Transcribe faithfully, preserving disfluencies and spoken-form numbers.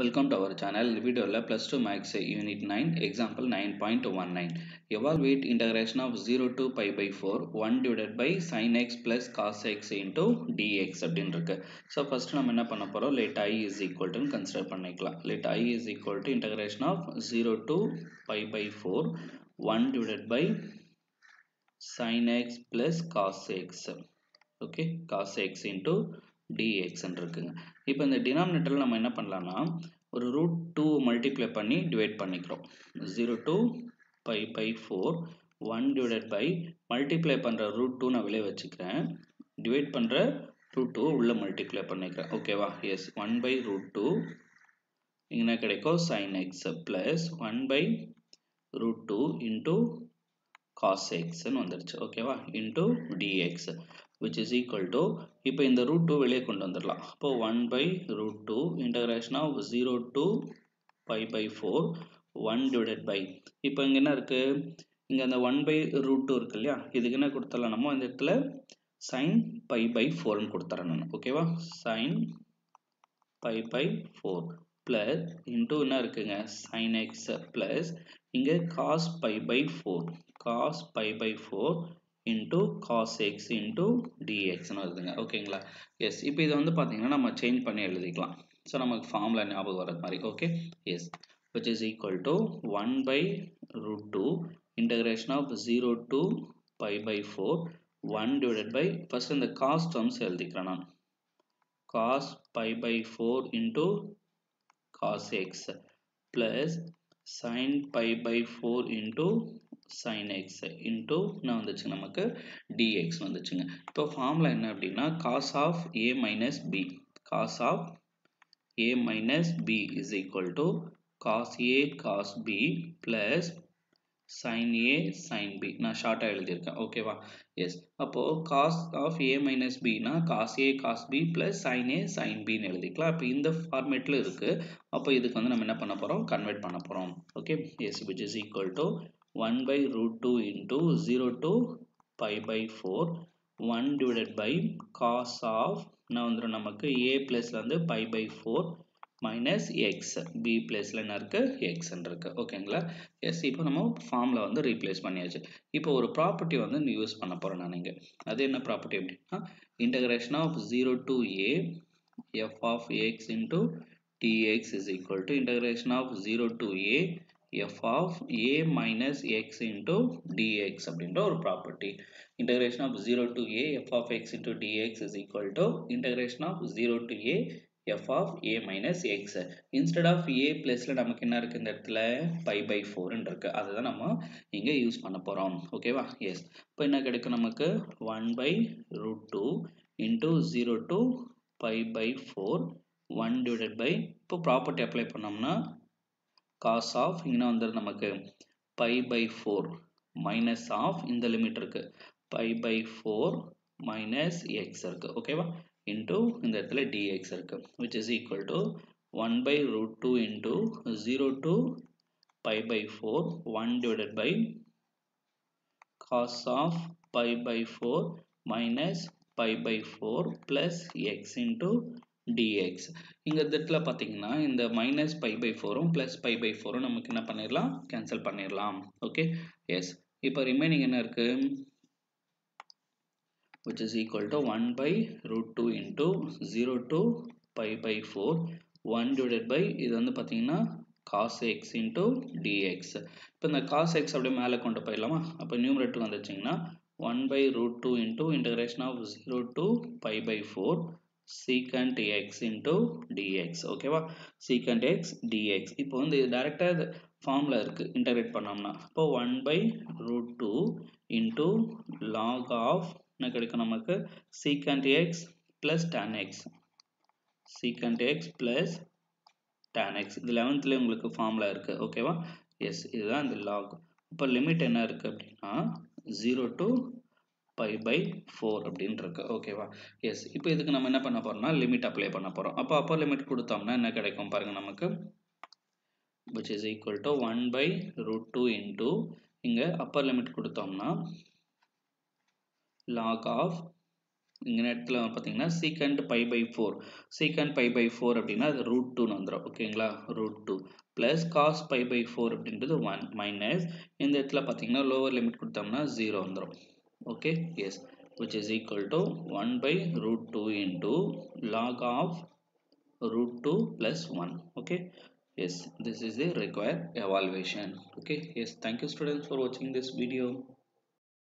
Welcome to our channel. இந்த வீடியோல plus two maths unit nine example nine point one nine. Evaluate integration of zero to pi by four one divided by sin x plus cos x into dx அப்படினு இருக்கு. So first நம்ம என்ன பண்ண போறோம், let I is equal to consider பண்ணிக்கலாம். Let I is equal to integration of zero to pi by four one divided by sin x plus cos x. Okay, cos x into dx இருக்குங்க. இப்போ இந்த டினாமினேட்டர்ல நம்ம என்ன பண்ணலாம்னா ஒரு root two multiply பண்ணி divide பண்ணிக்கிறோம். zero to pi by four one divided by multiply பண்ற root two நான் வெளியே வச்சுக்கிறேன், டிவைட் பண்ற root two உள்ள மல்டிப்ளை பண்ணிக்கிறேன். ஓகேவா? Yes, one by root two இங்க கிடைக்கும் sin x plus one by root two into cos x ன்னு வந்துருச்சு. ஓகேவா? into dx which is equal to, இப்போ இந்த root two வெளியே கொண்டு வந்துடலாம். அப்போ one by root two integration of zero to pi by four one divided by, இப்போ இங்க என்ன இருக்கு, இங்க அந்த one by root two இருக்கு இல்லையா, இதுக்கு என்ன கொடுத்தலாம், நம்ம இந்த இடத்துல sin pi by four ன்னு கொடுத்துறேன் நான். ஓகேவா? sin pi by four plus into என்ன இருக்குங்க sin x plus இங்க cos pi by four cos pi by four into cos x into dx ன்னு வருதுங்க. ஓகேங்களா? எஸ், இப்போ இது வந்து பாத்தீங்கன்னா நம்ம சேஞ்ச் பண்ணி எழுதிக்கலாம். ஸோ நமக்கு ஃபார்முலா ஞாபகம் வர மாதிரி. Okay, yes, which is equal to one by root two integration of zero to pi by four one divided by, first இந்த cos terms எழுதிக்கிறேன் நான், cos pi by four into cos x plus sin pi by four into sin x into நான் வந்துச்சு நமக்கு dx வந்துச்சுங்க. இப்போ formula என்ன அப்படின்னா cos of a minus b, cos of a minus b is equal to cos a cos b plus sin a sin b. நான் ஷார்ட்டா எழுதியிருக்கேன். ஓகேவா? எஸ், அப்போ cos of a minus b னா cos a cos b plus sin a sin b ன்னு எழுதிக்கலாம். அப்போ இந்த ஃபார்மேட்ல இருக்கு. அப்போ இதுக்கு வந்து நம்ம என்ன பண்ண போறோம், கன்வெர்ட் பண்ண போறோம். Okay, yes, which is equal to one by root two into zero to pi by four one divided by cos of, நான் வந்து நமக்கு a பிளஸ்ல வந்து pi by four minus x, b பிளேஸ்ல என்ன இருக்கு, x இருக்கு. ஓகேங்களா? எஸ், இப்போ நம்ம ஃபார்முலா வந்து ரீப்ளேஸ் பண்ணியாச்சு. இப்போ ஒரு ப்ராப்பர்ட்டி வந்து யூஸ் பண்ண போறேன் நான் இங்க. அது என்ன ப்ராப்பர்ட்டி அப்படின்னா integration of zero to a f of x into dx is equal to integration of zero to a f of a minus x into dx அப்படின்ற ஒரு property. integration of zero to a f of x into dx is equal to integration of zero to a f of a minus x. instead of a பிளஸ்ல நமக்கு என்ன இருக்கு, இந்த இடத்துல pi by four ன்னு இருக்கு. அதுதான் நம்ம இங்க யூஸ் பண்ண போறோம். ஓகேவா? எஸ், இப்போ என்ன கிடைக்கும் நமக்கு one by root two into zero to pi by four one divided by, இப்போ ப்ராப்பர்ட்டி அப்ளை பண்ணோம்னா cos of இங்க வந்து நமக்கு pi by four minus of இந்த லிமிட் இருக்கு pi by four minus x இருக்கு. ஓகேவா? into இந்த இடத்துல dx இருக்கு, which is equal to one by root two into zero to pi by four one divided by cos of pi by four minus pi by four plus x into dx. இங்க இந்த இடத்துல பாத்தீங்கன்னா இந்த minus pi by four um plus pi by four உம் நமக்கு என்ன பண்ணிரலாம், cancel பண்ணிரலாம். Okay, S, இப்போ ரிமைனிங் என்ன இருக்கு, which is equal to one by root two into zero to pi by four one divided by, இது வந்து பாத்தீங்கன்னா cos x into dx. இப்போ இந்த cos x அப்படியே மேலே கொண்டு போயிடலாமா, அப்போ நியூமரேட்டர் வந்துச்சுங்கன்னா one by root two into integration of zero to pi by four secant x into dx. ஓகேவா? secant x dx. இப்போ வந்து டைரக்டா ஃபார்முலா இருக்கு, இன்டகிரேட் பண்ணோம்னா இப்போ one by root two into log of என்ன கிடைக்கும் நமக்கு secant x plus tan x, secant x plus tan x. இது eleventhல உங்களுக்கு ஃபார்முலா இருக்கு. ஓகேவா? எஸ், இதுதான் இந்த log. இப்போ லிமிட் என்ன இருக்கு அப்படின்னா zero to pi by four அப்படின்னு இருக்கு. ஓகேவா? எஸ், இப்போ இதுக்கு நம்ம என்ன பண்ண போறோம்னா லிமிட் அப்ளை பண்ண போறோம். அப்போ அப்பர் லிமிட் கொடுத்தோம்னா என்ன கிடைக்கும் பாருங்க நமக்கு, which is equal to one by root two into இங்க அப்பர் லிமிட் கொடுத்தோம்னா log of இங்கே இடத்துல பார்த்தீங்கன்னா secant pi by four secant pi by four அப்படின்னா அது root two வந்துடும் ஓகேங்களா root two plus cos pi by four அப்படின்றது one minus இந்த இடத்துல பார்த்தீங்கன்னா lower limit கொடுத்தோம்னா zero வந்துடும் okay yes which is equal to one by root two into log of root two plus one okay yes this is the required evaluation okay yes thank you students for watching this video.